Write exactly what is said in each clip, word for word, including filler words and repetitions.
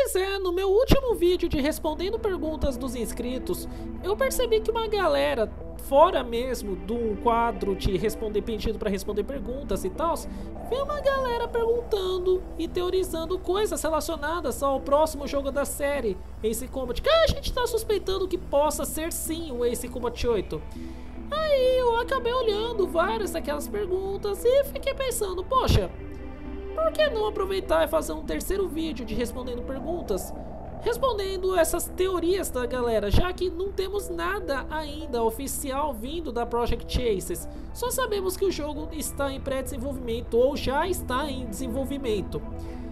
Pois é, no meu último vídeo de respondendo perguntas dos inscritos, eu percebi que uma galera, fora mesmo do quadro de responder pedido para responder perguntas e tal, veio uma galera perguntando e teorizando coisas relacionadas ao próximo jogo da série, Ace Combat, que a gente tá suspeitando que possa ser sim o Ace Combat oito. Aí eu acabei olhando várias daquelas perguntas e fiquei pensando, poxa, por que não aproveitar e fazer um terceiro vídeo de respondendo perguntas, respondendo essas teorias da galera, já que não temos nada ainda oficial vindo da Project Aces. Só sabemos que o jogo está em pré-desenvolvimento ou já está em desenvolvimento.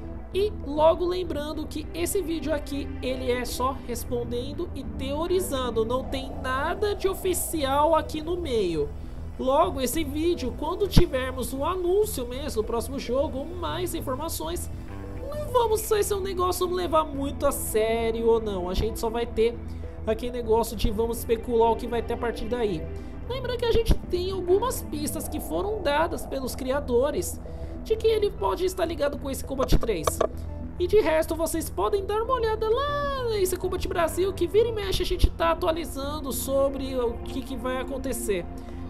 E logo lembrando que esse vídeo aqui, ele é só respondendo e teorizando, não tem nada de oficial aqui no meio. Logo, esse vídeo, quando tivermos o anúncio mesmo do próximo jogo, mais informações, não vamos sei se é um negócio vamos levar muito a sério ou não. A gente só vai ter aquele negócio de vamos especular o que vai ter a partir daí. Lembra que a gente tem algumas pistas que foram dadas pelos criadores de que ele pode estar ligado com esse Combat três. E de resto, vocês podem dar uma olhada lá nesse Combat Brasil, que vira e mexe a gente tá atualizando sobre o que, que vai acontecer.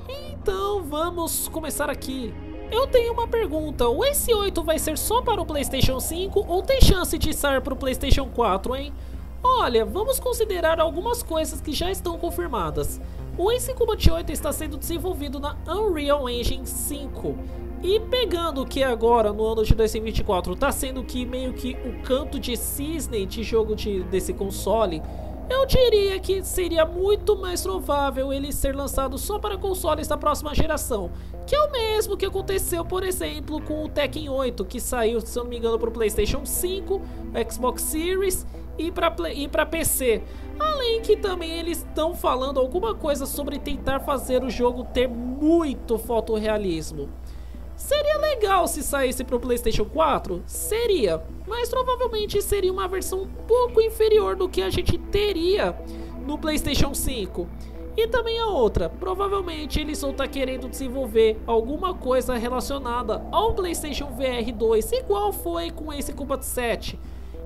Então vamos começar aqui. Eu tenho uma pergunta, o Ace oito vai ser só para o PlayStation cinco ou tem chance de sair para o PlayStation quatro, hein? Olha, vamos considerar algumas coisas que já estão confirmadas. O Ace Combat oito está sendo desenvolvido na Unreal Engine cinco. E pegando que agora no ano de dois mil e vinte e quatro está sendo que meio que o canto de cisne de jogo de, desse console, eu diria que seria muito mais provável ele ser lançado só para consoles da próxima geração, que é o mesmo que aconteceu, por exemplo, com o Tekken oito, que saiu, se eu não me engano, para o PlayStation cinco, Xbox Series e para e para P C. Além que também eles estão falando alguma coisa sobre tentar fazer o jogo ter muito fotorrealismo. Seria legal se saísse para o PlayStation quatro? Seria, mas provavelmente seria uma versão um pouco inferior do que a gente teria no PlayStation cinco. E também a outra, provavelmente eles vão estar querendo desenvolver alguma coisa relacionada ao PlayStation V R dois, igual foi com esse Combat sete.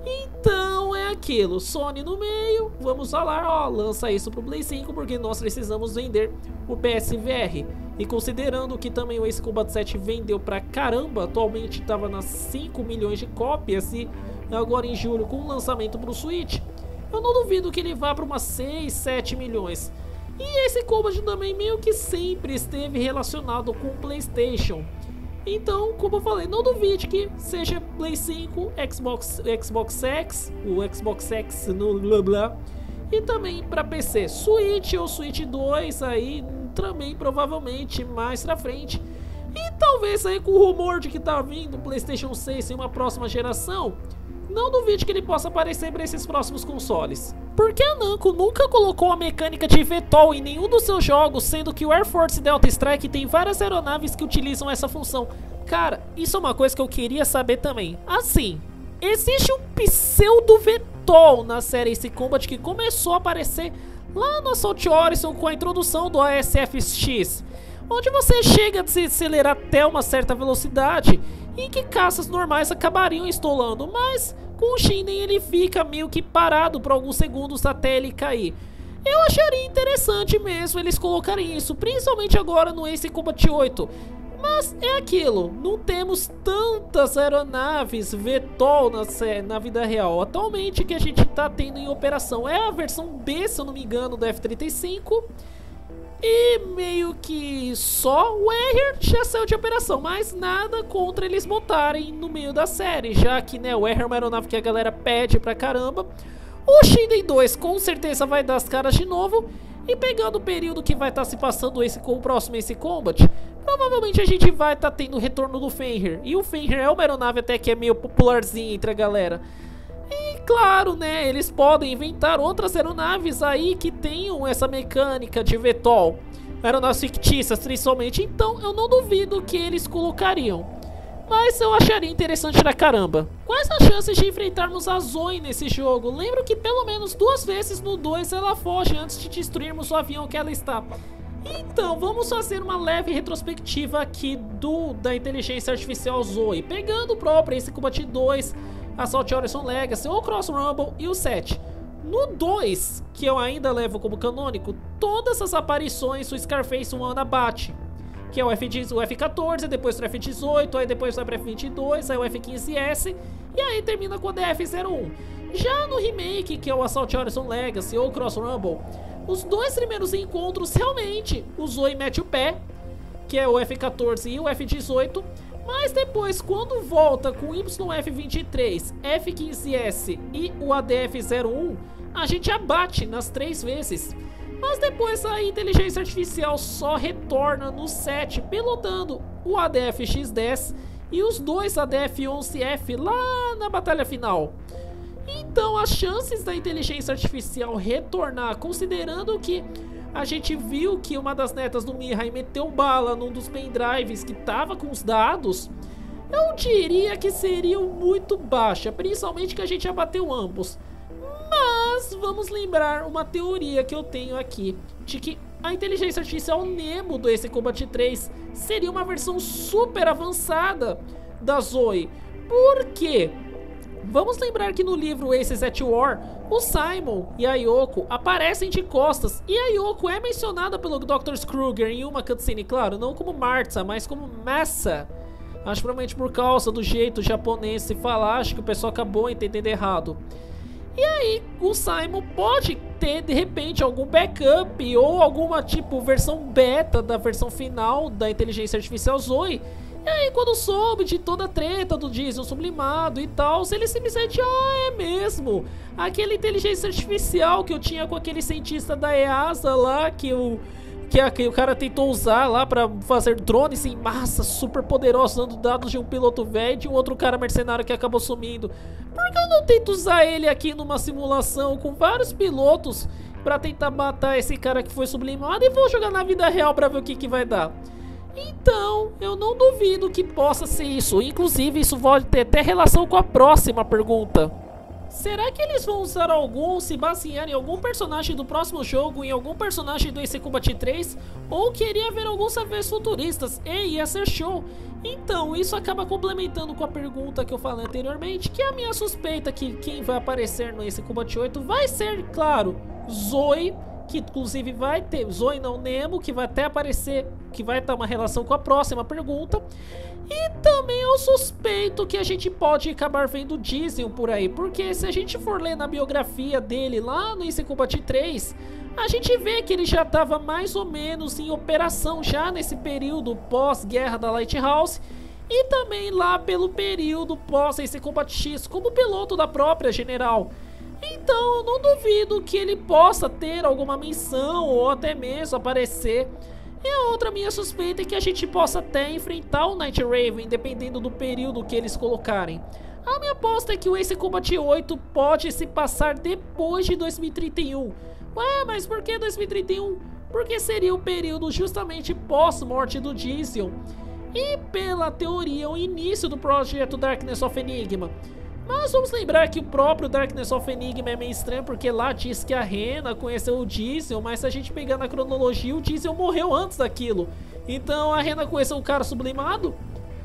Então é aquilo, Sony no meio, vamos falar, ó, lança isso pro Play cinco porque nós precisamos vender o P S V R. E considerando que também o Ace Combat sete vendeu pra caramba, atualmente estava nas cinco milhões de cópias e agora em julho com o lançamento pro Switch, eu não duvido que ele vá para umas seis, sete milhões. E esse Combat também meio que sempre esteve relacionado com o PlayStation. Então, como eu falei, não duvide que seja Play cinco, Xbox, Xbox X, o Xbox X no blá blá, e também para P C, Switch ou Switch dois aí também provavelmente mais pra frente. E talvez aí com o rumor de que tá vindo o PlayStation seis em uma próxima geração, não duvide que ele possa aparecer para esses próximos consoles. Porque a Namco nunca colocou a mecânica de V TOL em nenhum dos seus jogos, sendo que o Air Force Delta Strike tem várias aeronaves que utilizam essa função. Cara, isso é uma coisa que eu queria saber também. Assim, existe um pseudo V TOL na série Ace Combat que começou a aparecer lá no Assault Horizon com a introdução do A S F X, onde você chega a desacelerar até uma certa velocidade e que caças normais acabariam estolando, mas com o Shinden ele fica meio que parado por alguns segundos até ele cair. Eu acharia interessante mesmo eles colocarem isso, principalmente agora no Ace Combat oito. Mas é aquilo, não temos tantas aeronaves V TOL na, na vida real. Atualmente que a gente está tendo em operação é a versão B, se eu não me engano, do F trinta e cinco. E meio que só o Harrier já saiu de operação, mas nada contra eles botarem no meio da série, já que né, o Harrier é uma aeronave que a galera pede pra caramba. O Shinden dois com certeza vai dar as caras de novo. E pegando o período que vai estar tá se passando esse com o próximo Ace Combat, provavelmente a gente vai estar tá tendo o retorno do Fenrir. E o Fenrir é uma aeronave até que é meio popularzinha entre a galera. E claro, né, eles podem inventar outras aeronaves aí que tenham essa mecânica de V TOL. Aeronaves fictícias, principalmente. Então eu não duvido que eles colocariam. Mas eu acharia interessante pra caramba. Quais as chances de enfrentarmos a Zoe nesse jogo? Lembro que pelo menos duas vezes no dois ela foge antes de destruirmos o avião que ela está. Então, vamos fazer uma leve retrospectiva aqui do, da inteligência artificial Zoe. Pegando o próprio Ace Combat dois, Assault Horizon Legacy, o Cross Rumble e o sete. No dois, que eu ainda levo como canônico, todas as aparições o Scarface One abate. Que é o F quatorze, depois o F dezoito, aí depois vai para F vinte e dois, aí o F quinze S, e aí termina com o D F zero um. Já no remake, que é o Assault Horizon Legacy ou Cross Rumble, os dois primeiros encontros realmente o Zoe mete o pé, que é o F quatorze e o F dezoito, mas depois quando volta com o Y F vinte e três, F quinze S e o A D F zero um, a gente abate nas três vezes. Mas depois a inteligência artificial só retorna no sete, pilotando o A D F X dez e os dois A D F onze F lá na batalha final. Então as chances da inteligência artificial retornar, considerando que a gente viu que uma das netas do Mihai meteu bala num dos pendrives que tava com os dados, eu diria que seriam muito baixa, principalmente que a gente abateu ambos. Mas vamos lembrar uma teoria que eu tenho aqui, de que a inteligência artificial Nemo do Ace Combat três seria uma versão super avançada da Zoe. Por quê? Vamos lembrar que no livro Aces at War, o Simon e a Yoko aparecem de costas, e a Yoko é mencionada pelo doutor Kruger em uma cutscene, claro, não como Martha, mas como Massa. Acho provavelmente por causa do jeito japonês se falar, acho que o pessoal acabou entendendo errado. E aí o Simon pode ter de repente algum backup ou alguma tipo versão beta da versão final da inteligência artificial Zoe. E aí quando soube de toda a treta do Diesel sublimado e tal, ele simplesmente, ah, é mesmo, aquela inteligência artificial que eu tinha com aquele cientista da E A S A lá, que eu... Que, a, que o cara tentou usar lá pra fazer drones em massa super poderosos, usando dados de um piloto velho e de um outro cara mercenário que acabou sumindo. Por que eu não tento usar ele aqui numa simulação com vários pilotos pra tentar matar esse cara que foi sublimado e vou jogar na vida real pra ver o que, que vai dar? Então, eu não duvido que possa ser isso. Inclusive, isso pode ter até relação com a próxima pergunta. Será que eles vão usar algum, se basear em algum personagem do próximo jogo, em algum personagem do Ace Combat três? Ou queria ver alguns saveres futuristas? E ia ser show! Então, isso acaba complementando com a pergunta que eu falei anteriormente, que é a minha suspeita que quem vai aparecer no Ace Combat oito vai ser, claro, Zoe, que inclusive vai ter, Zoe não, Nemo, que vai até aparecer, que vai ter uma relação com a próxima pergunta. E também eu suspeito que a gente pode acabar vendo Diesel por aí, porque se a gente for ler na biografia dele lá no Ace Combat três, a gente vê que ele já estava mais ou menos em operação já nesse período pós-guerra da Lighthouse, e também lá pelo período pós-Ace Combat X como piloto da própria General. Então eu não duvido que ele possa ter alguma menção ou até mesmo aparecer. E a outra minha suspeita é que a gente possa até enfrentar o Night Raven, dependendo do período que eles colocarem. A minha aposta é que o Ace Combat oito pode se passar depois de dois mil e trinta e um. Ué, mas por que dois mil e trinta e um? Porque seria o período justamente pós-morte do Diesel. E pela teoria, o início do projeto Darkness of Enigma. Mas vamos lembrar que o próprio Darkness of Enigma é meio estranho, porque lá diz que a Rena conheceu o Diesel, mas se a gente pegar na cronologia, o Diesel morreu antes daquilo. Então a Rena conheceu um cara sublimado?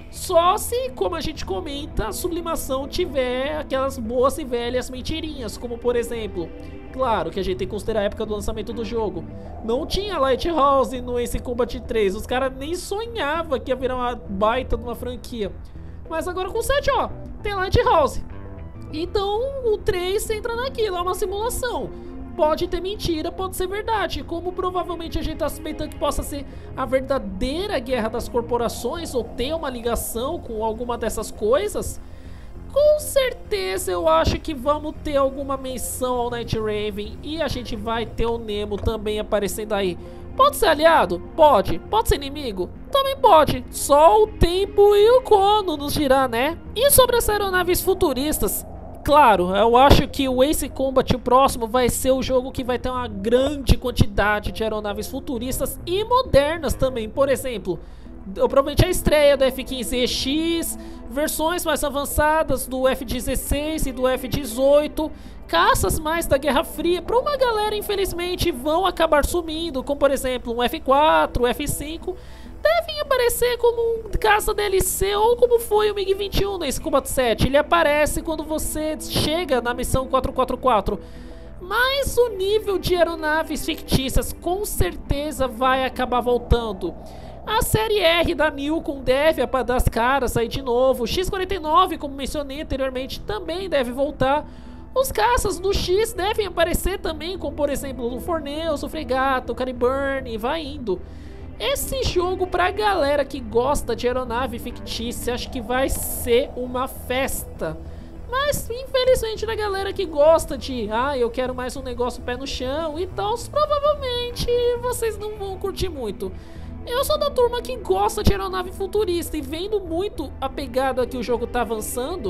Só se, como a gente comenta, a sublimação tiver aquelas boas e velhas mentirinhas, como por exemplo, claro que a gente tem que considerar a época do lançamento do jogo. Não tinha Lighthouse no Ace Combat três, os caras nem sonhavam que ia virar uma baita de uma franquia. Mas agora com o sete, ó, tem Lighthouse. Então o três entra naquilo, é uma simulação. Pode ter mentira, pode ser verdade. Como provavelmente a gente tá suspeitando que possa ser a verdadeira guerra das corporações, ou ter uma ligação com alguma dessas coisas, com certeza eu acho que vamos ter alguma menção ao Night Raven. E a gente vai ter o Nemo também aparecendo aí. Pode ser aliado? Pode. Pode ser inimigo? Também pode. Só o tempo e o Kono nos dirá, né? E sobre as aeronaves futuristas? Claro, eu acho que o Ace Combat, o próximo, vai ser o jogo que vai ter uma grande quantidade de aeronaves futuristas e modernas também. Por exemplo, provavelmente a estreia do F quinze E X, versões mais avançadas do F dezesseis e do F dezoito, caças mais da Guerra Fria. Para uma galera, infelizmente, vão acabar sumindo, como por exemplo um F quatro, F cinco. devem aparecer como um caça D L C ou como foi o MiG vinte e um nesse Combat sete. Ele aparece quando você chega na missão quatrocentos e quarenta e quatro. Mas o nível de aeronaves fictícias com certeza vai acabar voltando. A série R da Nilcon deve dar as caras aí de novo. O X quarenta e nove, como mencionei anteriormente, também deve voltar. Os caças do X devem aparecer também, como por exemplo o Forneus, o Fregata, o Caliburn, e vai indo. Esse jogo, pra galera que gosta de aeronave fictícia, acho que vai ser uma festa. Mas, infelizmente, na galera que gosta de, ah, eu quero mais um negócio pé no chão e tal, provavelmente vocês não vão curtir muito. Eu sou da turma que gosta de aeronave futurista e vendo muito a pegada que o jogo tá avançando,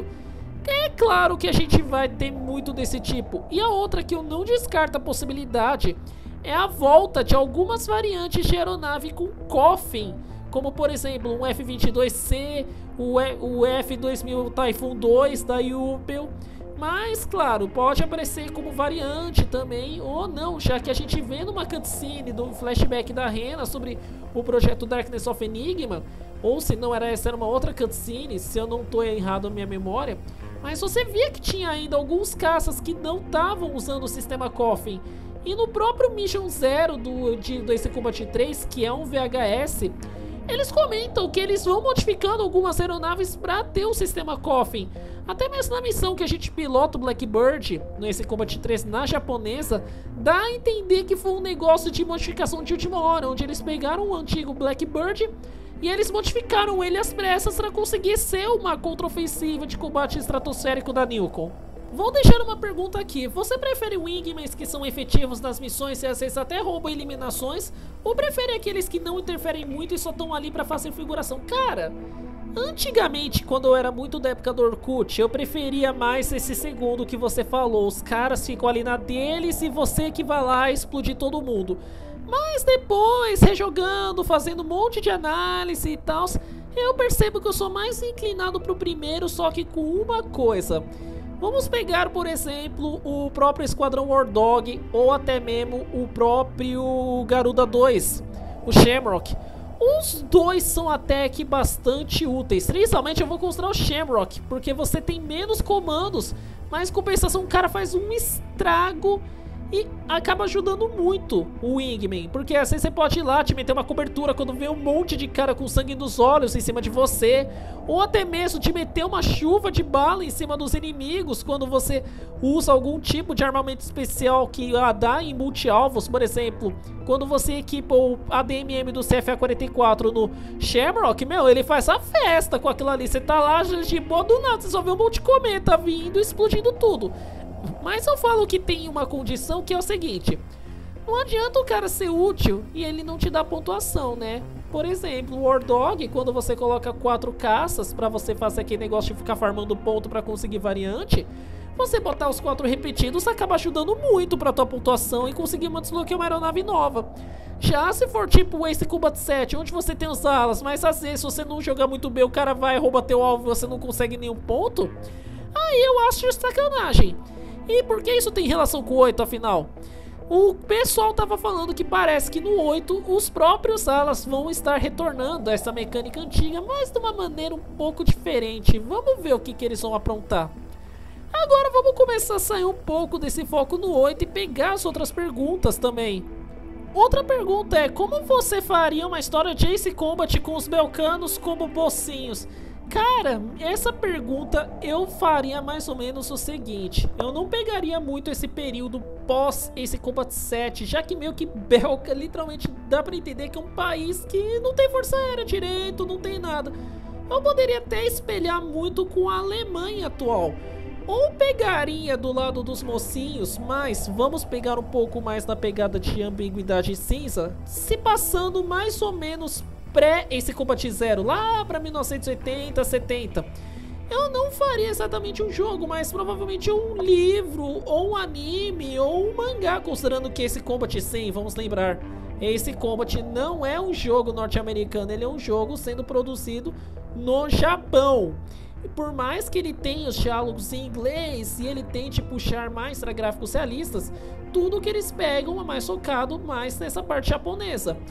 é claro que a gente vai ter muito desse tipo. E a outra que eu não descarto a possibilidade é a volta de algumas variantes de aeronave com coffin, como por exemplo um F vinte e dois C, o, e, o F dois mil Typhoon dois da Yupel. Mas claro, pode aparecer como variante também ou não, já que a gente vê numa cutscene do flashback da Rena sobre o projeto Darkness of Enigma, ou se não era essa, era uma outra cutscene, se eu não estou errado na minha memória, mas você via que tinha ainda alguns caças que não estavam usando o sistema Coffin. E no próprio Mission Zero do, de, do Ace Combat três, que é um V H S, eles comentam que eles vão modificando algumas aeronaves para ter o sistema Coffin. Até mesmo na missão que a gente pilota o Blackbird, no Ace Combat três na japonesa, dá a entender que foi um negócio de modificação de última hora, onde eles pegaram o antigo Blackbird e eles modificaram ele às pressas para conseguir ser uma contraofensiva de combate estratosférico da Nilcon. Vou deixar uma pergunta aqui, você prefere wingmans que são efetivos nas missões e às vezes até roubam eliminações, ou prefere aqueles que não interferem muito e só estão ali pra fazer figuração? Cara, antigamente, quando eu era muito da época do Orkut, eu preferia mais esse segundo que você falou, os caras ficam ali na deles e você que vai lá explodir todo mundo. Mas depois, rejogando, fazendo um monte de análise e tal, eu percebo que eu sou mais inclinado pro primeiro, só que com uma coisa. Vamos pegar, por exemplo, o próprio Esquadrão War Dog ou até mesmo o próprio Garuda dois, o Shamrock. Os dois são até que bastante úteis, principalmente eu vou considerar o Shamrock, porque você tem menos comandos, mas em compensação o cara faz um estrago e acaba ajudando muito o Wingman, porque assim você pode ir lá, te meter uma cobertura quando vê um monte de cara com sangue nos olhos em cima de você, ou até mesmo te meter uma chuva de bala em cima dos inimigos quando você usa algum tipo de armamento especial que ah, dá em multi-alvos. Por exemplo, quando você equipa o A D M M do C F A quarenta e quatro no Shamrock, meu, ele faz a festa com aquilo ali, você tá lá de boa do nada, você só vê um monte de cometa vindo e explodindo tudo. Mas eu falo que tem uma condição que é o seguinte: não adianta o cara ser útil e ele não te dá pontuação, né? Por exemplo, o War Dog, quando você coloca quatro caças pra você fazer aquele negócio de ficar farmando ponto pra conseguir variante, você botar os quatro repetidos acaba ajudando muito pra tua pontuação e conseguir uma desbloquear uma aeronave nova. Já se for tipo o Ace Combat sete, onde você tem os alas, mas às vezes se você não jogar muito bem, o cara vai roubar teu alvo e você não consegue nenhum ponto, aí eu acho de sacanagem. E por que isso tem relação com o oito, afinal? O pessoal tava falando que parece que no oito os próprios alas vão estar retornando a essa mecânica antiga, mas de uma maneira um pouco diferente. Vamos ver o que, que eles vão aprontar. Agora vamos começar a sair um pouco desse foco no oito e pegar as outras perguntas também. Outra pergunta é, como você faria uma história de Ace Combat com os Belcanos como bocinhos? Cara, essa pergunta eu faria mais ou menos o seguinte: eu não pegaria muito esse período pós Ace Combat sete, já que meio que Belka literalmente dá pra entender que é um país que não tem força aérea direito, não tem nada. Eu poderia até espelhar muito com a Alemanha atual, ou pegaria do lado dos mocinhos, mas vamos pegar um pouco mais na pegada de ambiguidade cinza, se passando mais ou menos pré-Ace Combat Zero, lá pra mil novecentos e oitenta, setenta. Eu não faria exatamente um jogo, mas provavelmente um livro, ou um anime, ou um mangá, considerando que Ace Combat, sim, vamos lembrar, Ace Combat não é um jogo norte-americano, ele é um jogo sendo produzido no Japão. E por mais que ele tenha os diálogos em inglês e ele tente puxar mais para gráficos realistas, tudo que eles pegam é mais focado mais nessa parte japonesa.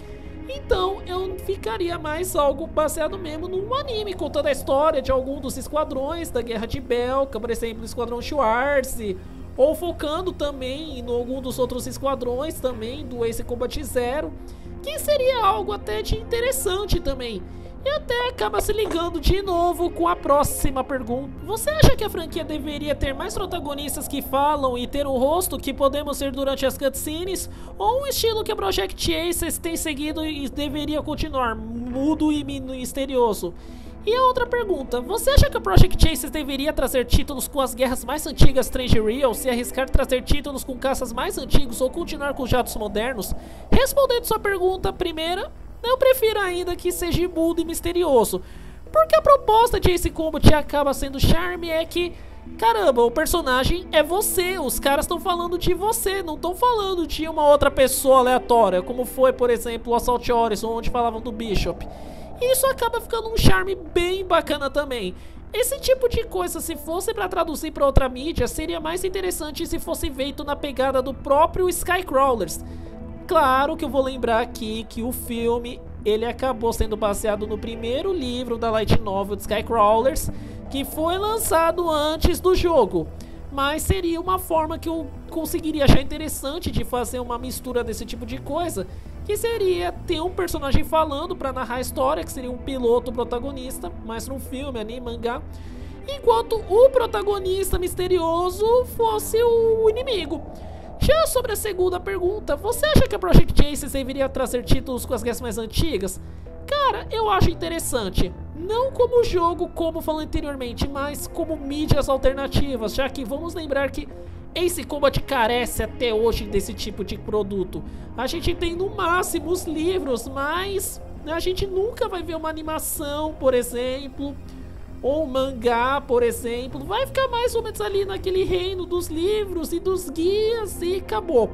Então eu ficaria mais algo baseado mesmo num anime, contando a história de algum dos esquadrões da Guerra de Belka, por exemplo, o Esquadrão Schwarz, ou focando também em algum dos outros esquadrões também do Ace Combat Zero, que seria algo até de interessante também. E até acaba se ligando de novo com a próxima pergunta. Você acha que a franquia deveria ter mais protagonistas que falam e ter um rosto que podemos ver durante as cutscenes? Ou um estilo que a Project Aces tem seguido e deveria continuar, mudo e misterioso? E a outra pergunta, você acha que a Project Aces deveria trazer títulos com as guerras mais antigas Strange Real, se arriscar trazer títulos com caças mais antigos ou continuar com jatos modernos? Respondendo sua pergunta primeira, eu prefiro ainda que seja mudo e misterioso, porque a proposta de Ace Combat acaba sendo charme é que, caramba, o personagem é você, os caras estão falando de você, não estão falando de uma outra pessoa aleatória, como foi, por exemplo, o Assault Horizon, onde falavam do Bishop. Isso acaba ficando um charme bem bacana também. Esse tipo de coisa, se fosse para traduzir para outra mídia, seria mais interessante se fosse feito na pegada do próprio Skycrawlers. Claro que eu vou lembrar aqui que o filme, ele acabou sendo baseado no primeiro livro da Light Novel de Skycrawlers, que foi lançado antes do jogo. Mas seria uma forma que eu conseguiria achar interessante de fazer uma mistura desse tipo de coisa, que seria ter um personagem falando para narrar a história, que seria um piloto protagonista, mas no filme, anime, mangá, enquanto o protagonista misterioso fosse o inimigo. Já sobre a segunda pergunta, você acha que a Project Aces deveria trazer títulos com as guerras mais antigas? Cara, eu acho interessante. Não como jogo, como falei anteriormente, mas como mídias alternativas, já que vamos lembrar que Ace Combat carece até hoje desse tipo de produto. A gente tem no máximo os livros, mas a gente nunca vai ver uma animação, por exemplo, ou um mangá, por exemplo. Vai ficar mais ou menos ali naquele reino dos livros e dos guias e acabou.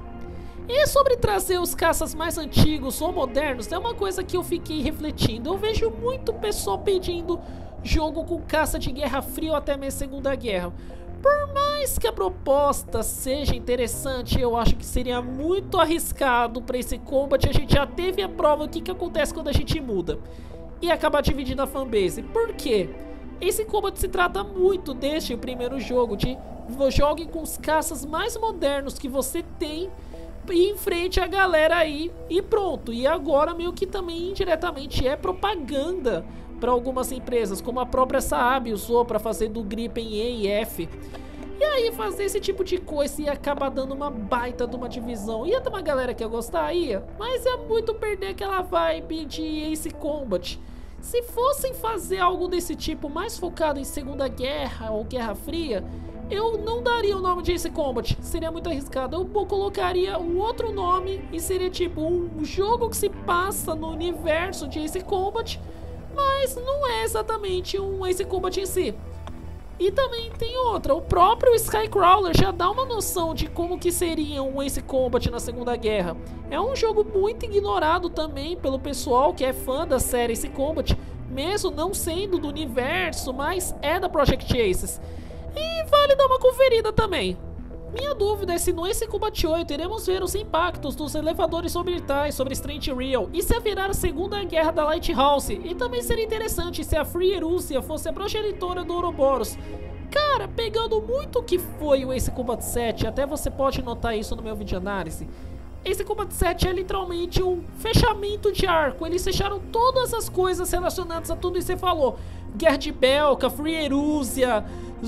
E sobre trazer os caças mais antigos ou modernos, é uma coisa que eu fiquei refletindo. Eu vejo muito pessoal pedindo jogo com caça de Guerra Fria ou até mesmo Segunda Guerra. Por mais que a proposta seja interessante, eu acho que seria muito arriscado para esse combat. A gente já teve a prova do que, que acontece quando a gente muda e acabar dividindo a fanbase. Por quê? Esse combat se trata muito desde o primeiro jogo, de jogue com os caças mais modernos que você tem e enfrente a galera aí e pronto. E agora meio que também indiretamente é propaganda para algumas empresas, como a própria Saab usou para fazer do Gripen E e F. E aí fazer esse tipo de coisa ia acabar dando uma baita de uma divisão. Ia ter uma galera que ia gostar, ia, mas é muito perder aquela vibe de Ace Combat. Se fossem fazer algo desse tipo mais focado em Segunda Guerra ou Guerra Fria, eu não daria o nome de Ace Combat, seria muito arriscado. Eu colocaria um outro nome e seria tipo um jogo que se passa no universo de Ace Combat, mas não é exatamente um Ace Combat em si. E também tem outra, o próprio Skycrawler já dá uma noção de como que seria um Ace Combat na Segunda Guerra. É um jogo muito ignorado também pelo pessoal que é fã da série Ace Combat, mesmo não sendo do universo, mas é da Project Aces. E vale dar uma conferida também. Minha dúvida é se no Ace Combat oito iremos ver os impactos dos elevadores orbitais sobre Strange Real e se haverá a Segunda Guerra da Lighthouse. E também seria interessante se a Free Erusia fosse a progenitora do Ouroboros. Cara, pegando muito o que foi o Ace Combat sete, até você pode notar isso no meu vídeo análise, Ace Combat sete é literalmente um fechamento de arco. Eles fecharam todas as coisas relacionadas a tudo isso que você falou. Guerra de Belka, Free Erusia,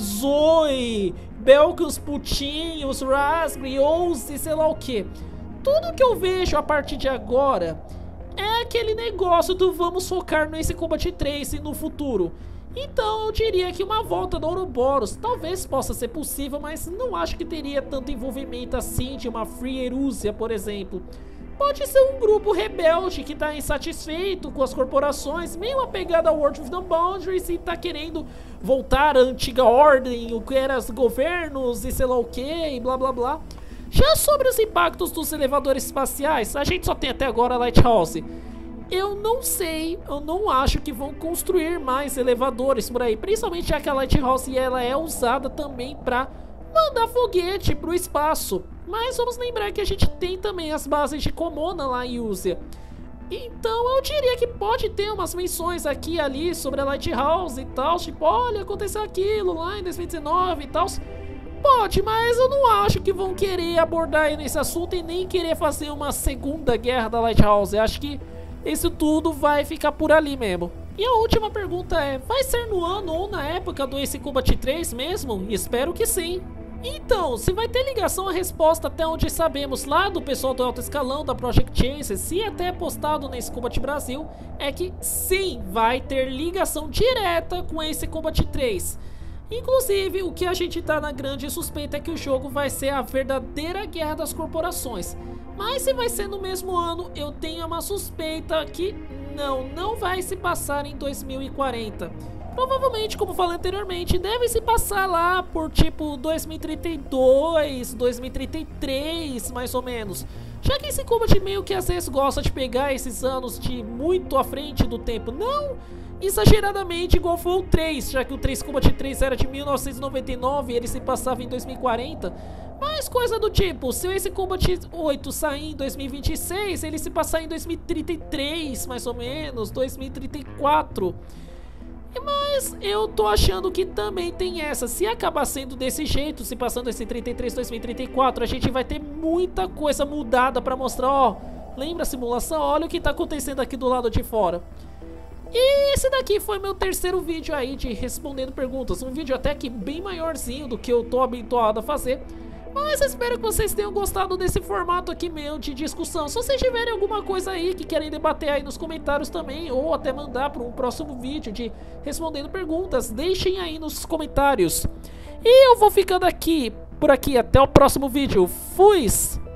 Zoe, Belka, Putin, os Raspberry, onze, sei lá o que. Tudo que eu vejo a partir de agora é aquele negócio do vamos focar no Ace Combat três e no futuro. Então eu diria que uma volta do Ouroboros talvez possa ser possível, mas não acho que teria tanto envolvimento assim de uma Free Erusia, por exemplo. Pode ser um grupo rebelde que está insatisfeito com as corporações, meio apegado ao World of the Boundaries e está querendo voltar à antiga ordem, o que eram os governos e sei lá o que e blá blá blá. Já sobre os impactos dos elevadores espaciais, a gente só tem até agora a Lighthouse. Eu não sei, eu não acho que vão construir mais elevadores por aí, principalmente já que a Lighthouse ela é usada também para mandar foguete para o espaço. Mas vamos lembrar que a gente tem também as bases de Komona lá em Usia. Então eu diria que pode ter umas menções aqui e ali sobre a Lighthouse e tal, tipo, olha, aconteceu aquilo lá em dois mil e dezenove e tal. Pode, mas eu não acho que vão querer abordar nesse assunto e nem querer fazer uma segunda guerra da Lighthouse. Eu acho que isso tudo vai ficar por ali mesmo. E a última pergunta é, vai ser no ano ou na época do Ace Combat três mesmo? Espero que sim. Então, se vai ter ligação, a resposta até onde sabemos lá do pessoal do alto escalão da Project Chase, se até postado no Ace Combat Brasil, é que sim, vai ter ligação direta com Ace Combat três. Inclusive, o que a gente tá na grande suspeita é que o jogo vai ser a verdadeira guerra das corporações. Mas se vai ser no mesmo ano, eu tenho uma suspeita que não, não vai se passar em dois mil e quarenta. Provavelmente, como falei anteriormente, deve se passar lá por tipo dois mil e trinta e dois, dois mil e trinta e três, mais ou menos. Já que esse Combat meio que às vezes gosta de pegar esses anos de muito à frente do tempo, não exageradamente igual foi o três, já que o três Combat três era de mil novecentos e noventa e nove e ele se passava em dois mil e quarenta. Mas coisa do tipo, se esse Combat oito sair em dois mil e vinte e seis, ele se passar em dois mil e trinta e três, mais ou menos, dois mil e trinta e quatro. Mas eu tô achando que também tem essa, se acabar sendo desse jeito, se passando esse trinta e três, dois mil e trinta e quatro, a gente vai ter muita coisa mudada pra mostrar, ó, lembra a simulação? Olha o que tá acontecendo aqui do lado de fora. E esse daqui foi meu terceiro vídeo aí de respondendo perguntas, um vídeo até que bem maiorzinho do que eu tô habituado a fazer. Mas espero que vocês tenham gostado desse formato aqui meu de discussão. Se vocês tiverem alguma coisa aí que querem debater aí nos comentários também, ou até mandar para um próximo vídeo de respondendo perguntas, deixem aí nos comentários. E eu vou ficando aqui, por aqui, até o próximo vídeo. Fui!